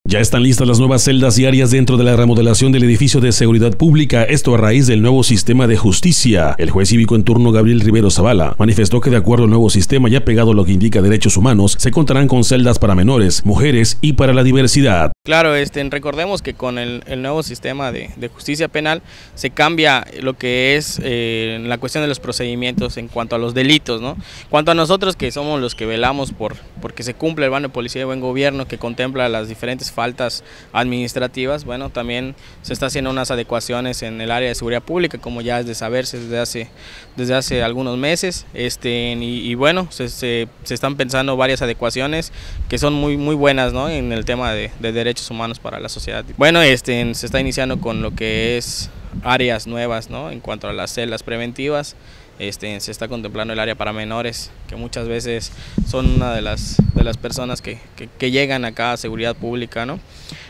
Ya están listas las nuevas celdas y áreas dentro de la remodelación del edificio de seguridad pública, esto a raíz del nuevo sistema de justicia. El juez cívico en turno Gabriel Rivero Zavala manifestó que de acuerdo al nuevo sistema, ya pegado a lo que indica derechos humanos, se contarán con celdas para menores, mujeres y para la diversidad. Claro, recordemos que con el nuevo sistema de justicia penal se cambia lo que es la cuestión de los procedimientos en cuanto a los delitos, ¿no? Cuanto a nosotros, que somos los que velamos porque se cumpla el Bando de Policía de Buen Gobierno, que contempla las diferentes faltas administrativas, bueno, también se está haciendo unas adecuaciones en el área de seguridad pública, como ya es de saberse desde hace algunos meses, y bueno, se están pensando varias adecuaciones que son muy buenas, ¿no? En el tema de derechos humanos para la sociedad. Bueno, se está iniciando con lo que es áreas nuevas, ¿no? En cuanto a las celdas preventivas, se está contemplando el área para menores, que muchas veces son una de las personas que llegan acá a seguridad pública, ¿no?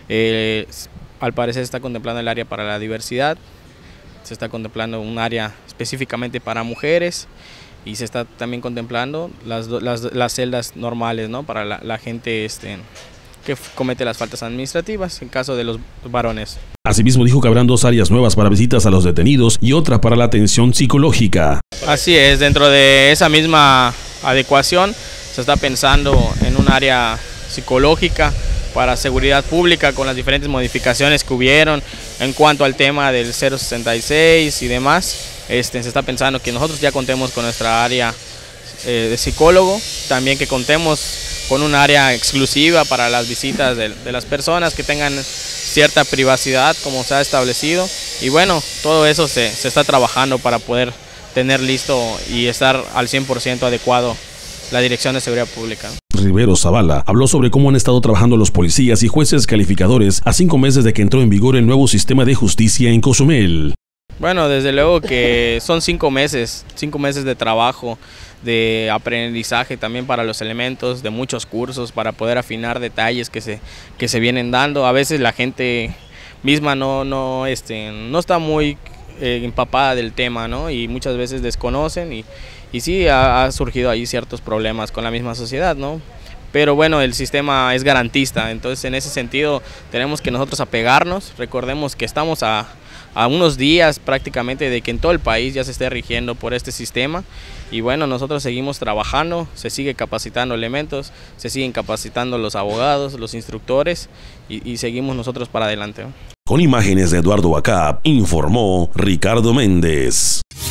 Al parecer se está contemplando el área para la diversidad, se está contemplando un área específicamente para mujeres y se está también contemplando las celdas normales, ¿no? Para la gente que comete las faltas administrativas en caso de los varones. Asimismo dijo que habrán dos áreas nuevas para visitas a los detenidos y otra para la atención psicológica. Así es, dentro de esa misma adecuación se está pensando en un área psicológica para seguridad pública con las diferentes modificaciones que hubieron en cuanto al tema del 066 y demás. Se está pensando que nosotros ya contemos con nuestra área de psicólogo, también que contemos con un área exclusiva para las visitas de las personas que tengan cierta privacidad como se ha establecido, y bueno, todo eso se está trabajando para poder tener listo y estar al 100% adecuado la Dirección de Seguridad Pública. Rivero Zavala habló sobre cómo han estado trabajando los policías y jueces calificadores a 5 meses de que entró en vigor el nuevo sistema de justicia en Cozumel. Bueno, desde luego que son 5 meses de trabajo, de aprendizaje también para los elementos, de muchos cursos para poder afinar detalles que se vienen dando. A veces la gente misma no está muy empapada del tema, ¿no? Y muchas veces desconocen y sí ha surgido ahí ciertos problemas con la misma sociedad, ¿no? Pero bueno, el sistema es garantista, entonces en ese sentido tenemos que nosotros apegarnos. Recordemos que estamos a unos días prácticamente de que en todo el país ya se esté rigiendo por este sistema, y bueno, nosotros seguimos trabajando, se sigue capacitando elementos, se siguen capacitando los abogados, los instructores, y seguimos nosotros para adelante, ¿no? Con imágenes de Eduardo Acap, informó Ricardo Méndez.